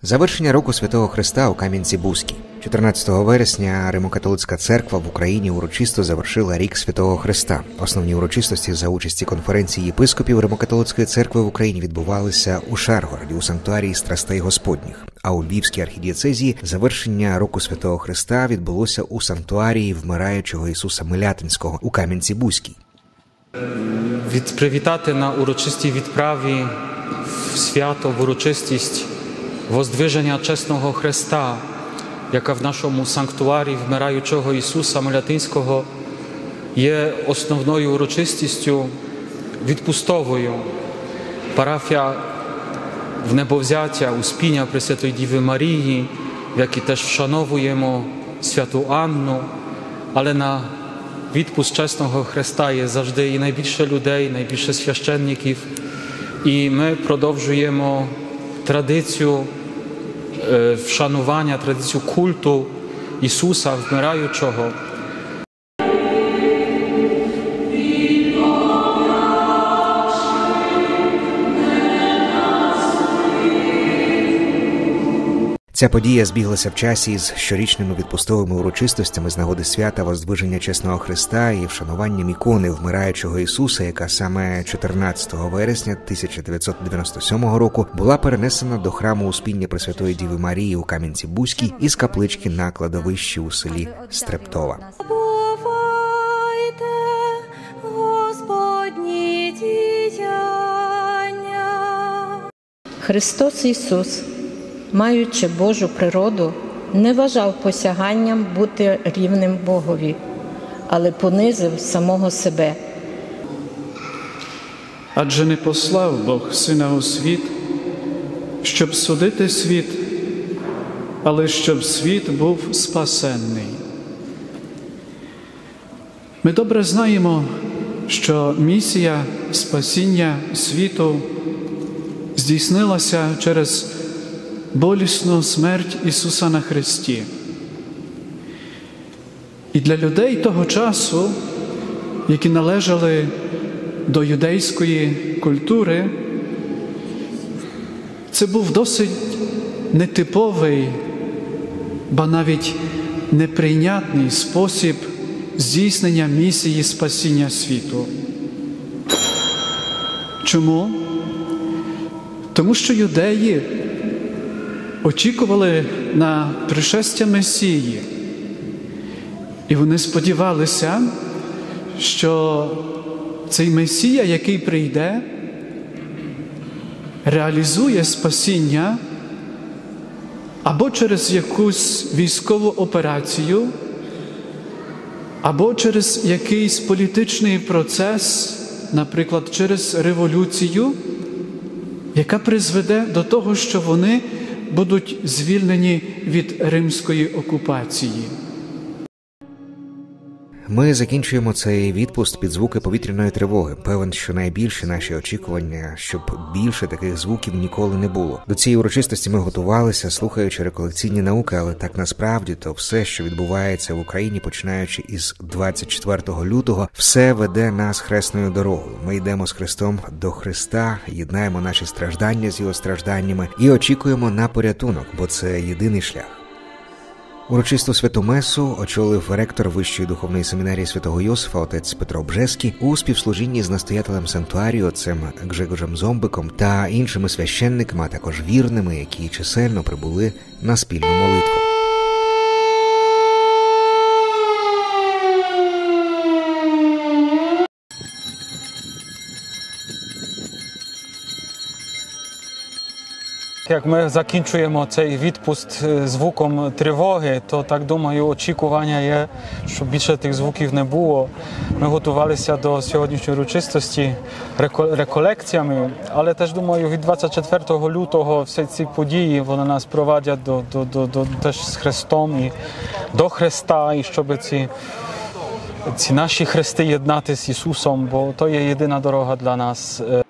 Завершення року Святого Христа у Кам'янці-Бузькій. 14 вересня Римо-католицька церква в Україні урочисто завершила рік Святого Христа. Основні урочистості за участі конференції єпископів Римо-католицької церкви в Україні відбувалися у Шаргороді, у санктуарії Страстей Господніх. А у Львівській архідієцезії завершення року Святого Христа відбулося у санктуарії Вмираючого Ісуса Милятинського у Кам'янці-Бузькій. Привітати на урочистій відправі в свято, в урочистість Воздвиження Чесного Христа, яка в нашому санктуарі Вмираючого Ісуса Милятинського є основною урочистістю відпустовою. Парафія Внебовзяття, Успіння Пресвятої Діви Марії, в якій теж вшановуємо Святу Анну, але на відпуск Чесного Христа є завжди і найбільше людей, найбільше священників. І ми продовжуємо традицію вшанування, традицію культу Ісуса Вмираючого. Ця подія збіглася в часі з щорічними відпустовими урочистостями з нагоди свята Воздвиження Чесного Христа і вшануванням ікони Вмираючого Ісуса, яка саме 14 вересня 1997 року була перенесена до храму Успіння Пресвятої Діви Марії у Кам'янці-Бузькій із каплички на кладовищі у селі Стрептова. Христос Ісус, маючи Божу природу, не вважав посяганням бути рівним Богові, але понизив самого себе. Адже не послав Бог Сина у світ, щоб судити світ, але щоб світ був спасенний. Ми добре знаємо, що місія спасіння світу здійснилася через болісну смерть Ісуса на хресті. І для людей того часу, які належали до юдейської культури, це був досить нетиповий, ба навіть неприйнятний спосіб здійснення місії спасіння світу. Чому? Тому що юдеї очікували на пришестя Месії. І вони сподівалися, що цей Месія, який прийде, реалізує спасіння або через якусь військову операцію, або через якийсь політичний процес, наприклад, через революцію, яка призведе до того, що вони будуть звільнені від римської окупації. Ми закінчуємо цей відпуск під звуки повітряної тривоги. Певен, що найбільші наші очікування, щоб більше таких звуків ніколи не було. До цієї урочистості ми готувалися, слухаючи реколекційні науки, але так насправді то все, що відбувається в Україні, починаючи із 24 лютого, все веде нас хресною дорогою. Ми йдемо з Христом до Христа, єднаємо наші страждання з Його стражданнями і очікуємо на порятунок, бо це єдиний шлях. Урочисту святу месу очолив ректор Вищої духовної семінарії святого Йосифа отець Петро Бжеський у співслужінні з настоятелем санктуарію отцем Гжегожем Зомбиком та іншими священниками, а також вірними, які чисельно прибули на спільну молитву. Як ми закінчуємо цей відпуск звуком тривоги, то, так думаю, очікування є, щоб більше тих звуків не було. Ми готувалися до сьогоднішньої урочистості реколекціями, але теж, думаю, від 24 лютого всі ці події, вони нас провадять теж з Христом і до Христа, і щоб ці наші хрести єднати з Ісусом, бо то є єдина дорога для нас.